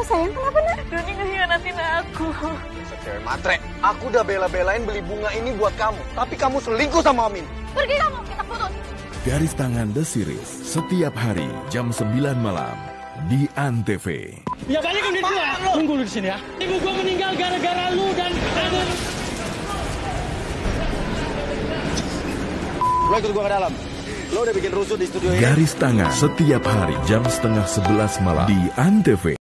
Kenapa sayang? Kenapa nak? Doni ngehianatin aku. Cewek matre, aku udah bela-belain beli bunga ini buat kamu, tapi kamu selingkuh sama Om ini. Pergi kamu, kita putus. Garis Tangan The Series setiap hari jam 9 malam di Antv. Ya balik ke gua. Tunggu lu di sini ya. Ibu gua meninggal gara-gara lu dan ada. Lo ikut gua ke dalam. Lo udah bikin rusuh di studio ini. Garis Tangan setiap hari jam setengah 11 malam di Antv.